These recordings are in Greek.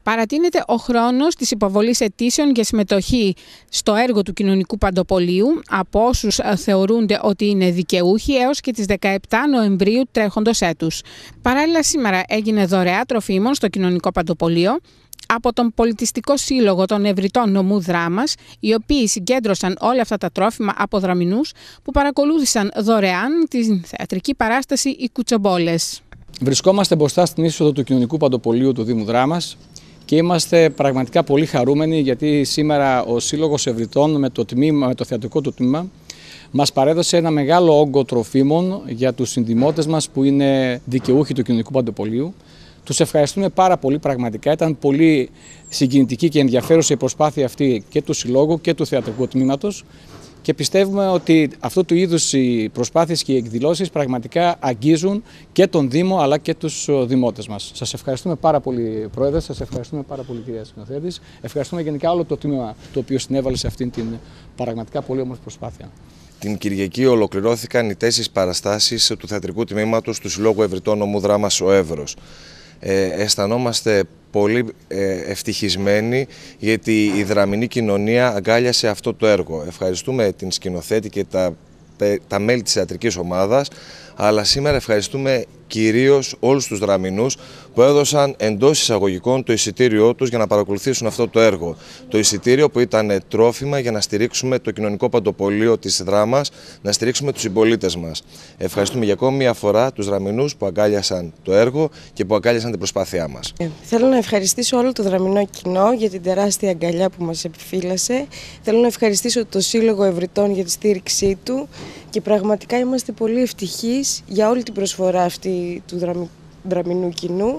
Παρατείνεται ο χρόνος της υποβολής αιτήσεων για συμμετοχή στο έργο του Κοινωνικού Παντοπολείου από όσους θεωρούνται ότι είναι δικαιούχοι έως και τις 17 Νοεμβρίου τρέχοντος έτους. Παράλληλα, σήμερα έγινε δωρεά τροφίμων στο Κοινωνικό Παντοπολείο από τον Πολιτιστικό Σύλλογο των Ευρυτών Νομού Δράμας, οι οποίοι συγκέντρωσαν όλα αυτά τα τρόφιμα από δραμηνούς που παρακολούθησαν δωρεάν την θεατρική παράσταση «Οι Κουτσομπόλες». Βρισκόμαστε μπροστά στην είσοδο του Κοινωνικού Παντοπολείου του Δήμου Δράμας και είμαστε πραγματικά πολύ χαρούμενοι, γιατί σήμερα ο Σύλλογος Ευρυτών με το θεατρικό του τμήμα μας παρέδωσε ένα μεγάλο όγκο τροφίμων για τους συνδημότες μας που είναι δικαιούχοι του Κοινωνικού Παντοπολείου. Τους ευχαριστούμε πάρα πολύ, πραγματικά ήταν πολύ συγκινητική και ενδιαφέρουσα η προσπάθεια αυτή και του Συλλόγου και του θεατρικού τμήματος και πιστεύουμε ότι αυτού του είδους οι προσπάθειες και οι εκδηλώσεις πραγματικά αγγίζουν και τον Δήμο αλλά και τους δημότες μας. Σας ευχαριστούμε πάρα πολύ, Πρόεδρε, σας ευχαριστούμε πάρα πολύ, κυρία Σκηνοθέτης. Ευχαριστούμε γενικά όλο το τμήμα το οποίο συνέβαλε σε αυτήν την πραγματικά πολύ όμορφη προσπάθεια. Την Κυριακή ολοκληρώθηκαν οι 4 παραστάσεις του θεατρικού τμήματος του Συλλόγου Ευρυτών Νομού Δράμας ο Εύρος. Αισθανόμαστε πολύ ευτυχισμένοι γιατί η δραμηνή κοινωνία αγκάλιασε αυτό το έργο. Ευχαριστούμε την σκηνοθέτη και τα μέλη της θεατρικής ομάδας, αλλά σήμερα ευχαριστούμε κυρίως όλους τους δραμηνούς που έδωσαν εντός εισαγωγικών το εισιτήριό τους για να παρακολουθήσουν αυτό το έργο. Το εισιτήριο που ήταν τρόφιμα για να στηρίξουμε το Κοινωνικό Παντοπολείο της Δράμας, να στηρίξουμε τους συμπολίτες μας. Ευχαριστούμε για ακόμη μια φορά τους δραμηνούς που αγκάλιασαν το έργο και που αγκάλιασαν την προσπάθειά μας. Θέλω να ευχαριστήσω όλο το δραμηνό κοινό για την τεράστια αγκαλιά που μας επιφύλασε. Θέλω να ευχαριστήσω το Σύλλογο Ευρυτών για τη στήριξή του και πραγματικά είμαστε πολύ ευτυχείς για όλη την προσφορά αυτή του δραμηνού κοινού.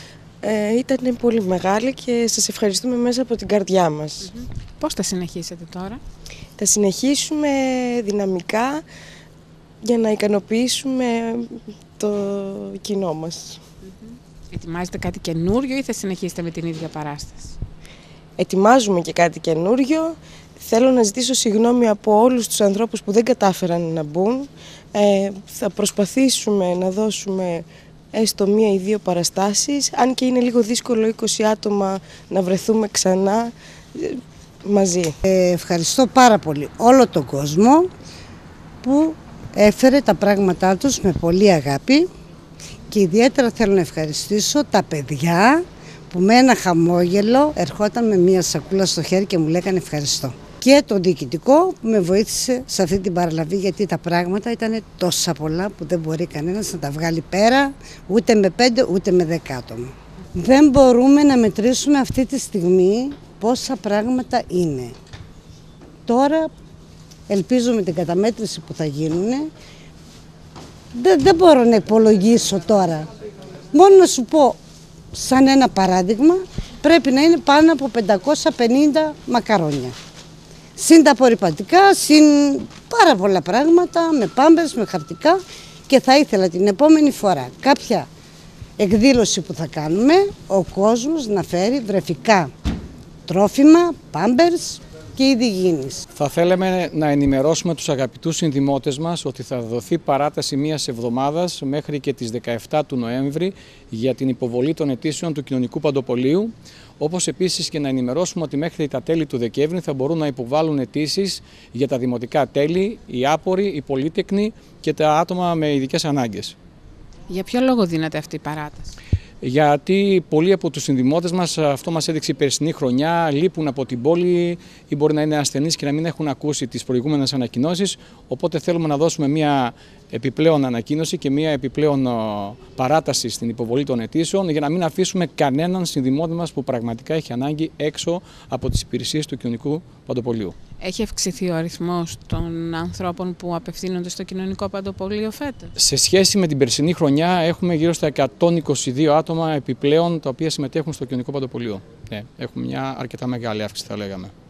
Ήταν πολύ μεγάλη και σας ευχαριστούμε μέσα από την καρδιά μας. Πώς θα συνεχίσετε τώρα? Θα συνεχίσουμε δυναμικά για να ικανοποιήσουμε το κοινό μας. Ετοιμάζετε κάτι καινούριο ή θα συνεχίσετε με την ίδια παράσταση? Ετοιμάζουμε και κάτι καινούριο. Θέλω να ζητήσω συγγνώμη από όλους τους ανθρώπους που δεν κατάφεραν να μπουν. Θα προσπαθήσουμε να δώσουμε έστω 1 ή 2 παραστάσεις, αν και είναι λίγο δύσκολο 20 άτομα να βρεθούμε ξανά μαζί. Ευχαριστώ πάρα πολύ όλο τον κόσμο που έφερε τα πράγματά τους με πολύ αγάπη και ιδιαίτερα θέλω να ευχαριστήσω τα παιδιά που με ένα χαμόγελο ερχόταν με μια σακούλα στο χέρι και μου λέγανε ευχαριστώ. Και τον διοικητικό που με βοήθησε σε αυτή την παραλαβή, γιατί τα πράγματα ήταν τόσα πολλά που δεν μπορεί κανένας να τα βγάλει πέρα ούτε με 5 ούτε με 10 άτομα. Δεν μπορούμε να μετρήσουμε αυτή τη στιγμή πόσα πράγματα είναι. Τώρα ελπίζω με την καταμέτρηση που θα γίνουν, δεν μπορώ να υπολογίσω τώρα. Μόνο να σου πω σαν ένα παράδειγμα πρέπει να είναι πάνω από 550 μακαρόνια. Συν τα απορρυπαντικά, συν πάρα πολλά πράγματα, με πάμπερς, με χαρτικά και θα ήθελα την επόμενη φορά κάποια εκδήλωση που θα κάνουμε, ο κόσμος να φέρει βρεφικά τρόφιμα, πάμπερς και είδη υγιεινής. Θα θέλαμε να ενημερώσουμε τους αγαπητούς συνδημότες μας ότι θα δοθεί παράταση 1 εβδομάδας μέχρι και τις 17 του Νοέμβρη για την υποβολή των αιτήσεων του Κοινωνικού Παντοπολείου, όπως επίσης και να ενημερώσουμε ότι μέχρι τα τέλη του Δεκέμβρη θα μπορούν να υποβάλουν αιτήσεις για τα δημοτικά τέλη, οι άποροι, οι πολύτεκνοι και τα άτομα με ειδικές ανάγκες. Για ποιο λόγο δίνεται αυτή η παράταση? Γιατί πολλοί από τους συνδημότες μας, αυτό μας έδειξε η περσινή χρονιά, λείπουν από την πόλη ή μπορεί να είναι ασθενείς και να μην έχουν ακούσει τις προηγούμενες ανακοινώσεις. Οπότε θέλουμε να δώσουμε μια επιπλέον ανακοίνωση και μια επιπλέον παράταση στην υποβολή των αιτήσεων για να μην αφήσουμε κανέναν συνδημότη μας που πραγματικά έχει ανάγκη έξω από τις υπηρεσίες του Κοινωνικού Παντοπολείου. Έχει αυξηθεί ο αριθμός των ανθρώπων που απευθύνονται στο Κοινωνικό Παντοπολείο φέτος? Σε σχέση με την περσινή χρονιά έχουμε γύρω στα 122 άτομα επιπλέον τα οποία συμμετέχουν στο Κοινωνικό Παντοπολείο. Έχουμε μια αρκετά μεγάλη αύξηση, θα λέγαμε.